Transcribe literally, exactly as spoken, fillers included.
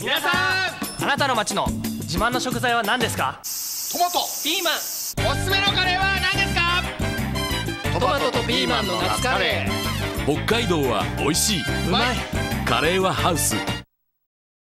皆さん、あなたの町の自慢の食材は何ですか？ トマト、 ピーマン。 おすすめのカレーは何ですか？ トマトとピーマンの夏カレー。 北海道は美味しい、 うまい。 カレーはハウス。